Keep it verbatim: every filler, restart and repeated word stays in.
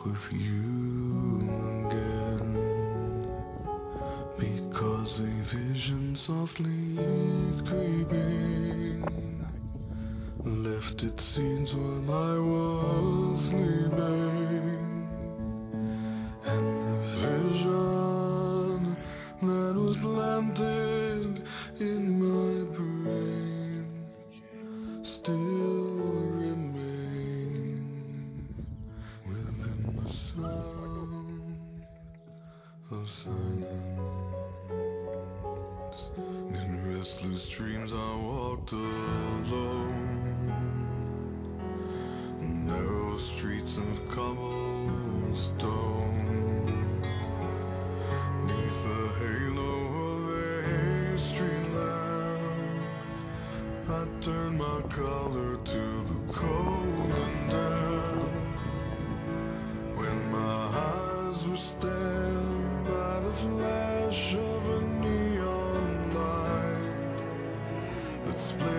with you again, because a vision softly creeping left its seeds while I was sleeping, and the vision that was planted in my brain still remains within the sound of silence. In restless dreams I walked alone, narrow streets of cobblestone, neath the halo of a street lamp. I turned my collar to the cold and damp, when my eyes were stabbed by the flash of a neon light that split